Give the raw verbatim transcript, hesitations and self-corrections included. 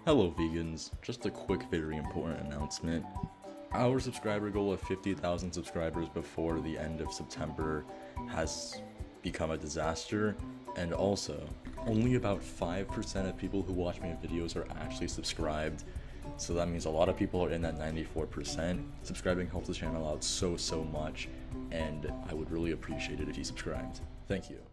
Hello vegans, just a quick very important announcement. Our subscriber goal of fifty thousand subscribers before the end of September has become a disaster, and also, only about five percent of people who watch my videos are actually subscribed, so that means a lot of people are in that ninety-four percent. Subscribing helps the channel out so so much, and I would really appreciate it if you subscribed. Thank you.